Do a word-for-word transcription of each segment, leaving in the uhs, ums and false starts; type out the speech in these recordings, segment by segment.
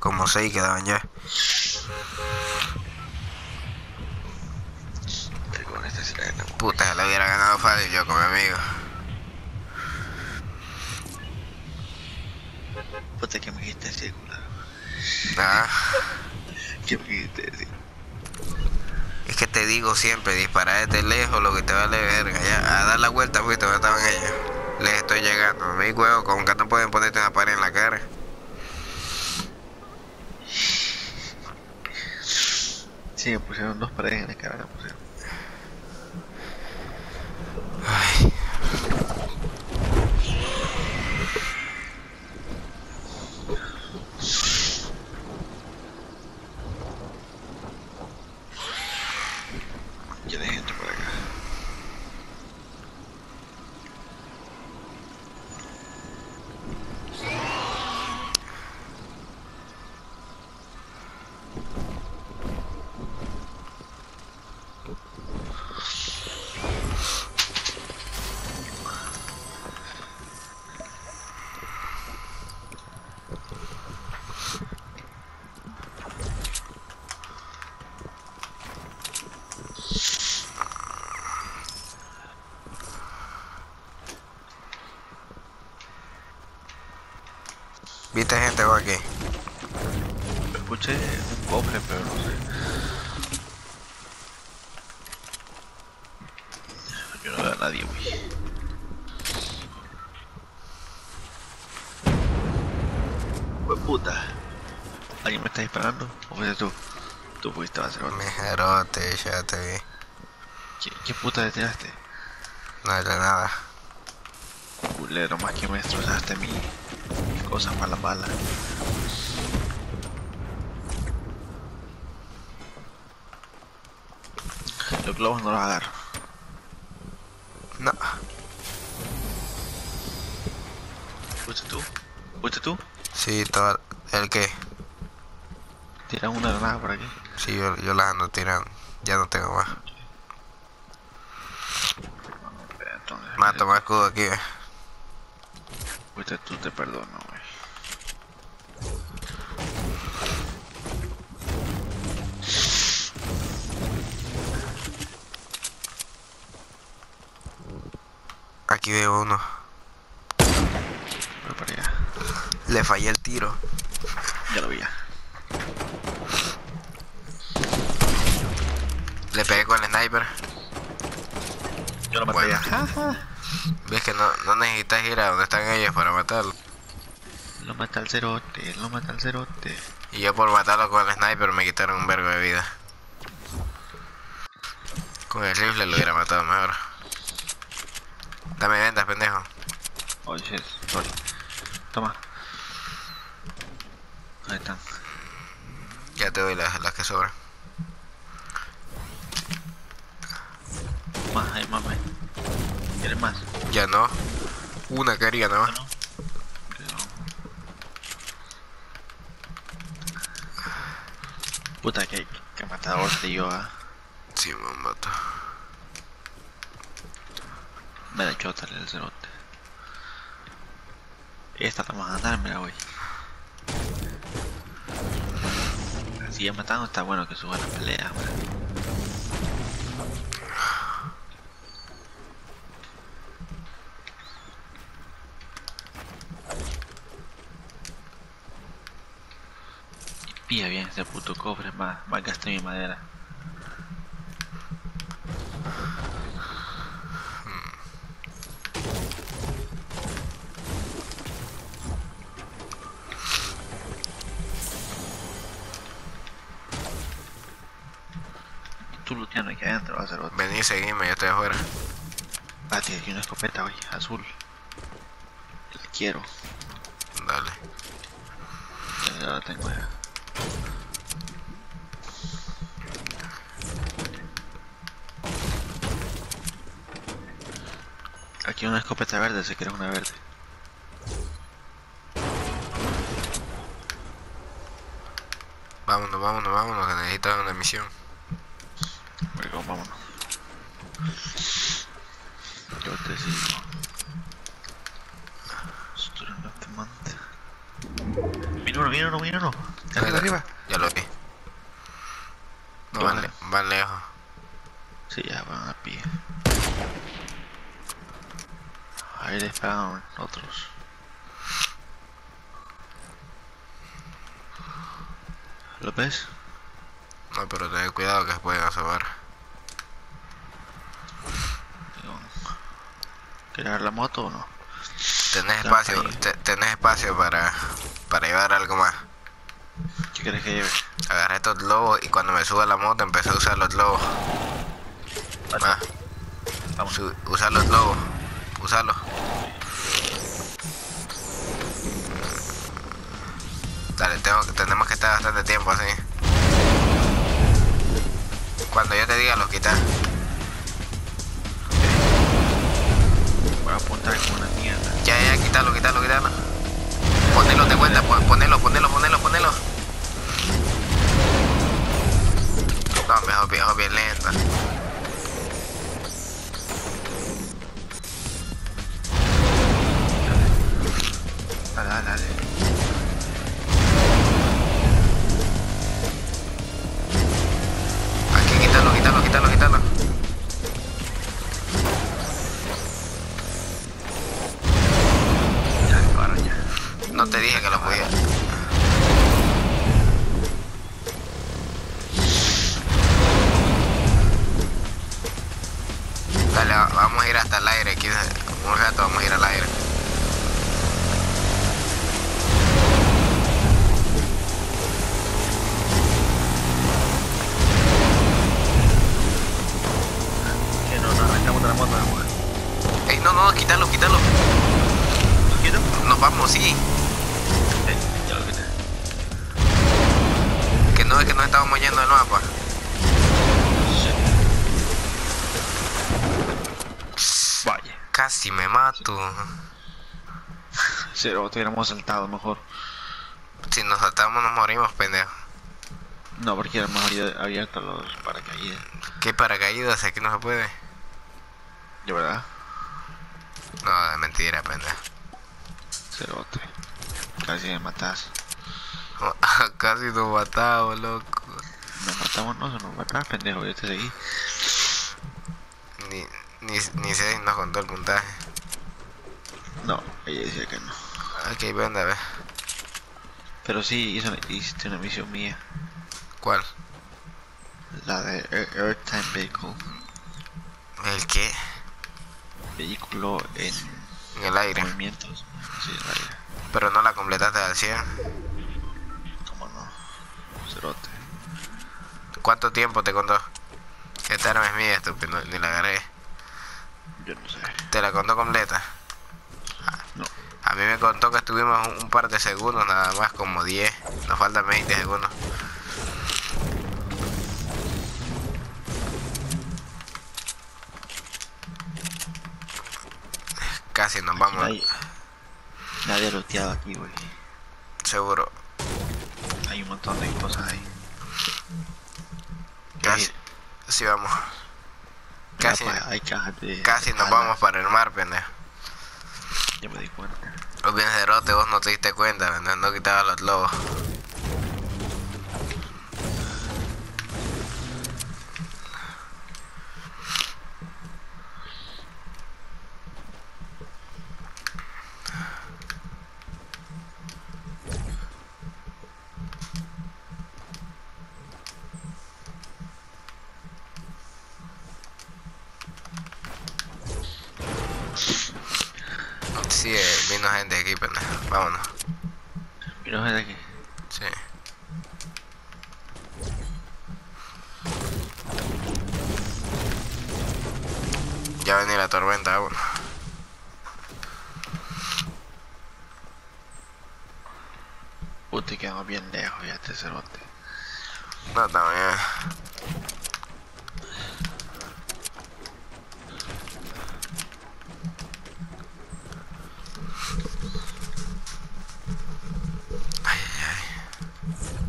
Como seis quedaban ya. Con esta sirena. Puta, se la hubiera ganado fácil yo con mi amigo. Puta, que me dijiste circular. Ah, ¿Qué me dijiste decir? es que te digo siempre, disparar desde lejos lo que te vale verga. Ya, a dar la vuelta fuiste donde estaban ellos. Les estoy llegando. Mi huevo, como que no pueden ponerte una pared en la cara. Sí, me pusieron dos paredes en la cara, me pusieron. Ay, Ya hay gente por acá. ¿viste gente vos aquí? Escuché un cofre, pero no sé. Yo no veo a nadie, güey. Pues puta. ¿Alguien me está disparando? ¿O fuiste tú? Tú fuiste a hacer otro. Mijerote, ya te vi. ¿Qué, qué puta detiraste? No era nada. Culero, más que me destrozaste mi, mis cosas malas balas. Los globos no los agarro. No. ¿Fuiste tú? ¿Fuiste tú? Sí, todo. ¿El qué? Tiras una granada por aquí. Sí, yo, yo las ando tirando. Ya no tengo más. Entonces, Más toma escudo aquí, eh. fuiste tú, te perdono, güey. Aquí veo uno. Voy para allá. Le fallé el tiro. Ya lo vi ya. Le pegué con el sniper. Yo lo maté Bueno. ya. Ja, ja. Ves que no, no necesitas ir a donde están ellos para matarlo. Lo mata al cerote, lo mata al cerote. Y yo por matarlo con el sniper me quitaron un vergo de vida. Con el rifle lo hubiera matado mejor. Dame vendas, pendejo. Oh shit, sorry. Toma. Ahí están. Ya te doy las, las que sobran. Más, hay más, hay. ¿Quieres más? Ya no. Una quería nada más. No. Puta, que, que matador te yo a... Sí, me mato. Me la echó tal el cerote. Esta la vamos a andar, mira, güey. Si ya matando está bueno que suba la pelea, güey. Pilla bien ese puto cofre, más, más gasté mi madera. Tú luteando aquí adentro va a ser otro. Vení, seguime, yo estoy afuera. Ah, tiene aquí una escopeta, güey, azul. La quiero. Dale. Ya, ya la tengo ya. Aquí una escopeta verde, si quieres una verde. Vámonos, vámonos, vámonos, que necesitas una misión. Bueno, vámonos. Yo te sigo. Student of the month. Mi número uno, viene uno, viene uno. Arriba, arriba. Ya lo vi. No, van, le van lejos. Sí, ya van a pie. Ahí les pegan otros. ¿Lo ves? No, pero ten cuidado que se pueden asobar. ¿Quieres ver la moto o no? Tenés espacio, te, tenés espacio para, para llevar algo más. ¿Qué quieres que lleve? Agarré estos globos y cuando me suba la moto empecé a usar los globos. Ah, Vamos. su, usar los globos. Usarlos. Dale, tengo, tenemos que estar bastante tiempo así. Cuando yo te diga los quitas. Voy a apuntar con una mierda. Ya, ya, quítalo, quítalo, quítalo. Ponelo de vuelta, ponelo, ponelo, ponelo, ponelo. No, mejor viejo, bien lenta. Dale, dale, dale. Aquí, quítalo, quítalo, quítalo, quítalo. Ya, ahora ya. No te dije que lo podía. Dale, vamos a ir hasta el aire. Aquí un rato vamos a ir al aire. Que no, nos arrancamos de la moto, amor. Ey, no, no, quítalo, quítalo. ¿Lo quito? Nos vamos, sí. Eh, ya lo quité. Que no es que nos estábamos yendo del mapa. Vaya. Casi me mato. Si lo hubiéramos saltado mejor. Si nos saltamos nos morimos, pendejo. No, porque era más abierto los paracaídas. ¿Qué paracaídas? Aquí no se puede. ¿De verdad? No, de mentira, pendejo. Cerote. Casi me matas. Casi nos matamos, loco. Nos matamos, no, se nos mataba, pendejo, yo te seguí. Ni, ni, ni sé si nos contó el puntaje. No, ella decía que no. Ok, ven a ver. Pero sí, hizo, hiciste una misión mía. ¿Cuál? La de Air, Airtime Vehicle. ¿El qué? Vehículo en En el aire. movimientos. Sí, en el aire. Pero no la completaste al cien. ¿Cómo no? Cerote. ¿Cuánto tiempo te contó? Esta arma es mía, estúpido, ni la agarré. Yo no sé. ¿Te la contó completa? No. A mí me contó que estuvimos un, un par de segundos, nada más, como diez. Nos faltan veinte segundos. Casi nos vamos. Nadie, nadie ha looteado aquí, güey. Seguro. Hay un montón de cosas ahí. Casi. Sí, vamos. Casi, Mira, pues, hay cajas de... casi de nos balas. vamos para el mar, pendejo. Ya me di cuenta. Los bien cerote, vos no te diste cuenta, pendejo. No quitabas los lobos. Sí, eh, vino gente aquí, pendejo. Vámonos. Mira, gente aquí. Sí. Ya venía la tormenta, vámonos. Puta, quedamos bien lejos ya este cerote. No, también. Ay, ay, ay.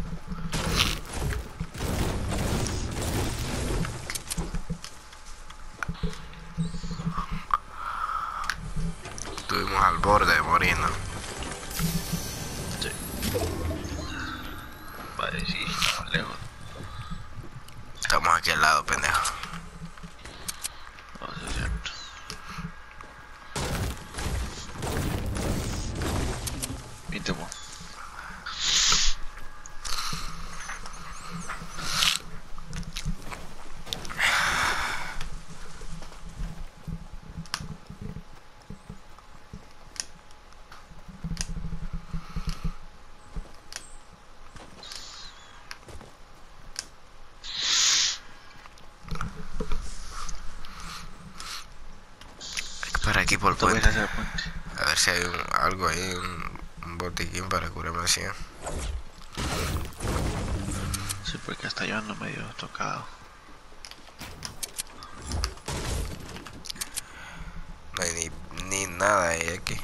Estuvimos al borde de morirnos. Sí. Vale, sí, estamos lejos. Estamos aquí al lado, pendejo. No, eso es cierto. Viste, vos. Para aquí por el Te voy puente. a hacer el puente. A ver si hay un, algo ahí, un, un botiquín para curarme así. Sí, porque está llevando medio tocado. No hay ni, ni nada ahí aquí.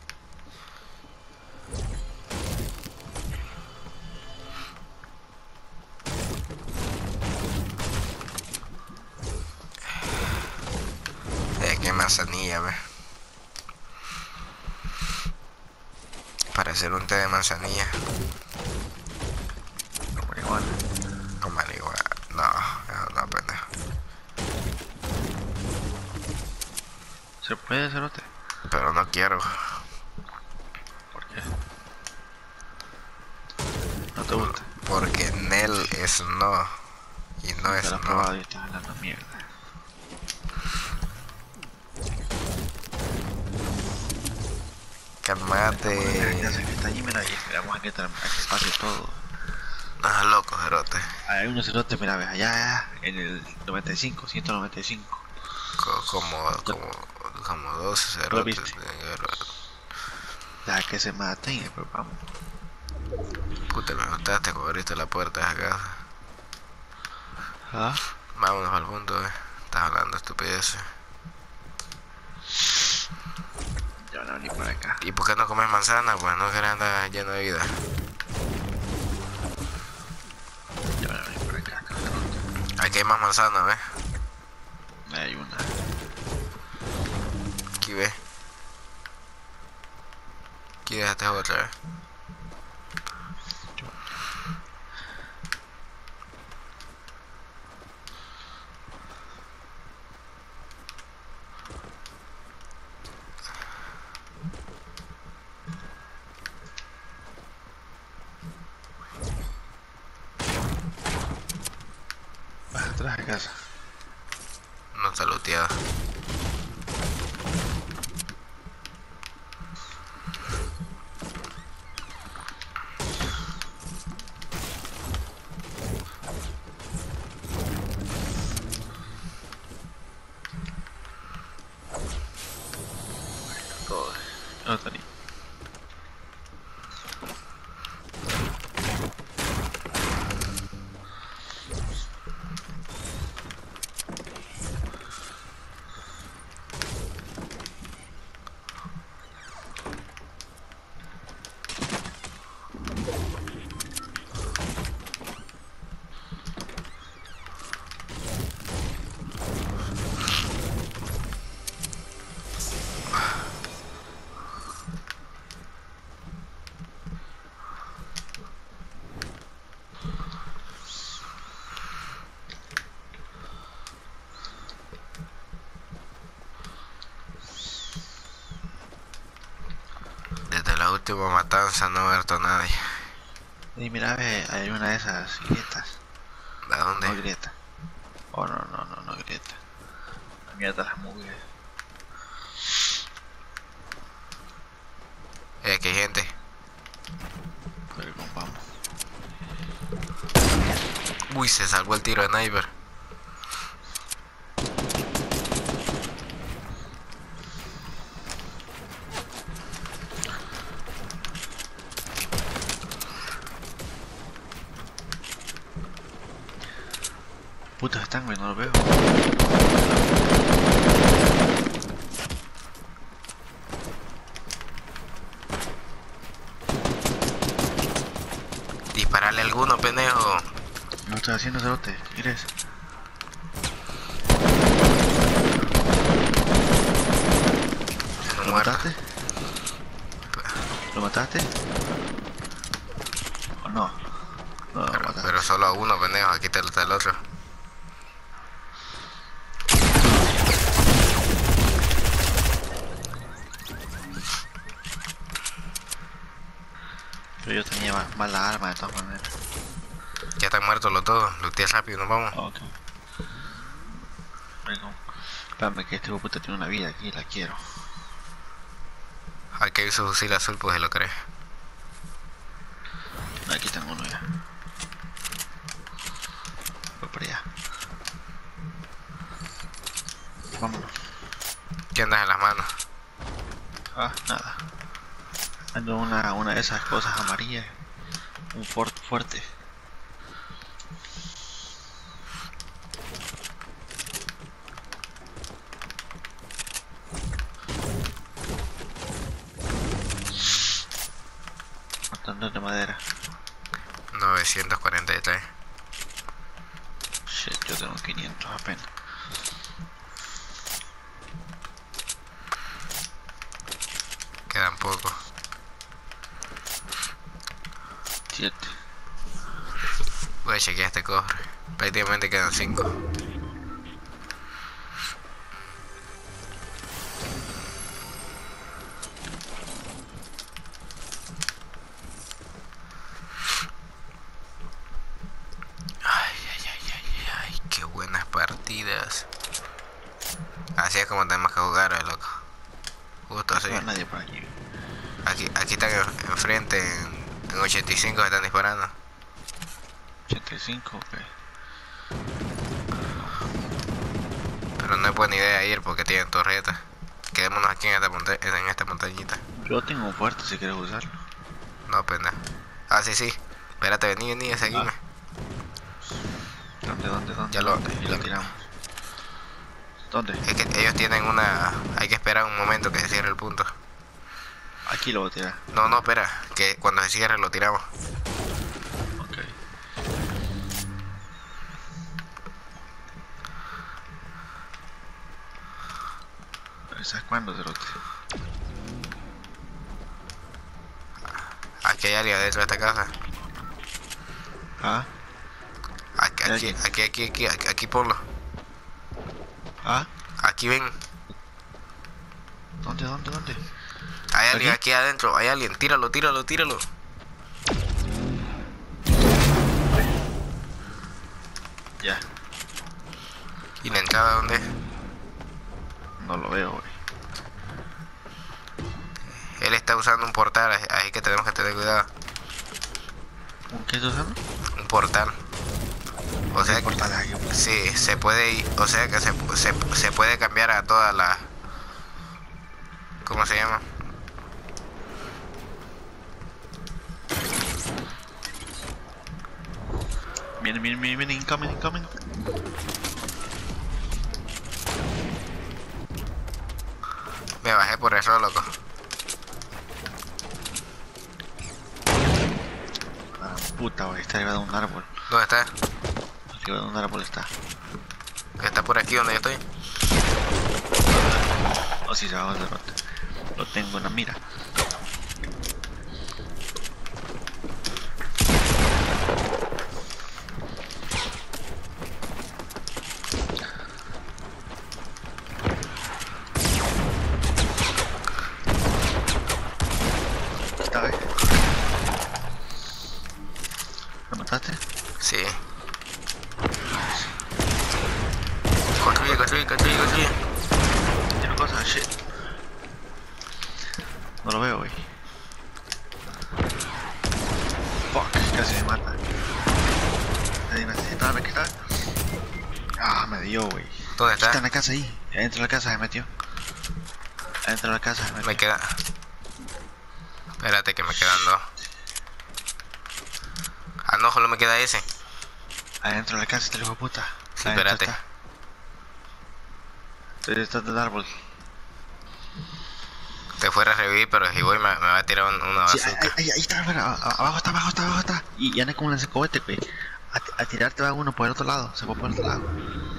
Eh, aquí hay manzanilla, ve. Para hacer un té de manzanilla. Con marihuana. Con marihuana. No, eso no, pendejo. ¿Se puede hacer otro? Pero no quiero. ¿Por qué? ¿No te gusta? Porque Nel es no. Y no Te es lo has no. probado y estás hablando mierda. Calmate. Ya sé que está allí, mira, y esperamos a que, tra- a que pase todo. No es loco, Jerote. Hay unos cerotes, mira, ves, allá, allá, en el noventa y cinco, ciento noventa y cinco. Co- Como, como, como doce ¿Lo cerotes. viste? Ya que se maten y después vamos. Puta, me gustaste cuando abriste la puerta de esa casa. ¿Ah? Vámonos al fondo, eh. Estás hablando estupideces. Ya van a venir por acá. ¿Y por qué no comes manzana? Pues no querés andar lleno de vida. Ya van a venir por acá, cabrón. Aquí hay más manzana, ¿ves? Hay una. Aquí ves. Aquí déjate otra vez. Vas atrás de casa. No está looteada. Todo. No está ni. Desde la última matanza no he muerto a nadie. Y mira, ve, hay una de esas grietas. ¿De dónde? No grieta. Oh, no, no, no, no grieta. La mierda las mugres. Eh, aquí hay gente. Pero vamos. Uy, se salvó el tiro de sniper. Puta, están, güey, no lo veo. Dispararle a alguno, pendejo. No estoy haciendo cerote, ¿qué quieres? No ¿Lo muerto. mataste? ¿Lo mataste? ¿O no? No, no, Pero, mata. pero solo a uno, pendejo. Aquí está el, está el otro. Pero yo tenía más, más la arma de todas maneras. Ya están muertos los dos. Lutea rápido, nos vamos. Ok. Bueno, espérame que este puta tiene una vida aquí, la quiero. Aquí hay su fusil azul, pues se lo cree. Aquí tengo uno ya. Voy por allá. Vámonos. ¿Qué andas en las manos? Ah, nada. Ando una, una de esas cosas amarillas. Un Ford fuerte. Cortando de madera. novecientos cuarenta y tres. Shit, yo tengo quinientos apenas. Quedan pocos. siete. Voy a chequear este cofre. Prácticamente quedan cinco. Ay, ay, ay, ay, ay, qué buenas partidas. Así es como tenemos que jugar, eh, loco. Justo así. No hay nadie por aquí. Aquí, aquí están en- enfrente, en, en ochenta y cinco están disparando. ochenta y cinco, ok. Pero no es buena idea ir porque tienen torretas. Quedémonos aquí en esta, monta en esta montañita. Yo tengo un fuerte si quieres usarlo. No, pena. Ah, sí, sí. Espérate, vení, vení, seguime. ¿Dónde, dónde, dónde? Ya lo- ¿Dónde? Y ya lo lo- tiramos. ¿Dónde? Es que ellos tienen una... Hay que esperar un momento que se cierre el punto. Aquí lo voy a tirar. No, no, espera. Que cuando se cierre lo tiramos. Ok. ¿Sabes cuándo se lo tiro? Aquí hay alguien adentro de esta casa. Ah, Aquí, ¿Hay aquí, alguien? aquí, aquí, aquí, aquí, aquí ponlo. ah, Aquí ven. ¿dónde, dónde, dónde? Hay alguien ¿Aquí? aquí adentro. Hay alguien. Tíralo, tíralo, tíralo. Ya, ¿Y la entrada dónde es? no lo veo, güey. Él está usando un portal, así que tenemos que tener cuidado. ¿Un qué estás usando? Un portal. O sea, ¿Qué portal hay? que, sí, se puede ir, o sea que se, se, se puede cambiar a todas las... ¿Cómo se llama? Viene, viene, viene, viene, incoming, incoming. Me bajé por eso, loco. Ah, puta, güey, está arriba de un árbol. ¿Dónde está? Arriba de un árbol está. Está por aquí donde yo estoy. O si se va a joder, lo tengo en la mira. Está bien. ¿Lo mataste? Sí. Construye, construye, construye, construye. Tiene cosas, shit. No lo veo, güey. Fuck, casi me mata. Ahí necesitaba, aquí está. Ah, me dio, güey. ¿Dónde Está está? en la casa ahí. Adentro de la casa se metió. Adentro de la casa se metió. Me queda... Espérate que me quedan dos. Ah, no, solo me queda ese. Adentro de la casa está el hijo de puta. Sí, Adentro espérate. está. Estoy detrás del árbol. Te fuera a revivir, pero si voy me, me va a tirar un- una Sí, bazooka. ahí, ahí, ahí está, afuera. A- Abajo está, abajo está, abajo está. Y, y anda como un lanzacohete, güey. A, a tirarte va uno por el otro lado. Se fue por el otro lado.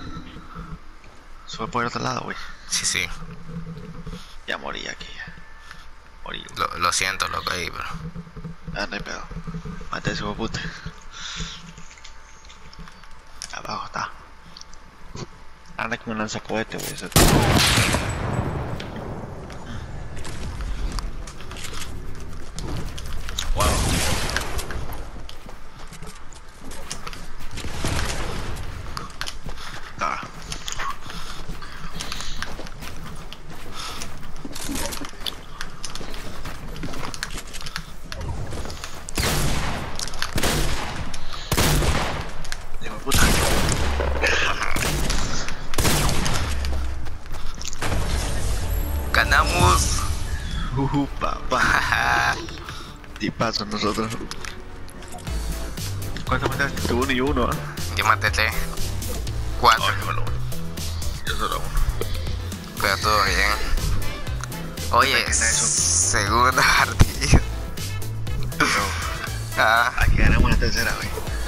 Se fue por el otro lado, güey. Sí, sí. Ya morí aquí. Ya. Morí. Lo, lo siento, loco, ahí, pero... Ah, no hay pedo. Mate ese hijo de puta. Abajo está. Anda con un lanzacohete, güey. Eso... Wow. Está. Digo, puta. Ganamos. Uh, papá. Y paso nosotros. ¿Cuántos mataste? Tú uno y uno, ¿ah? ¿eh? Yo maté tres. Cuatro. No, yo solo uno. Yo solo uno. Pero todo bien. Oye, segunda partida. Pero Ah, aquí ganamos la tercera, güey.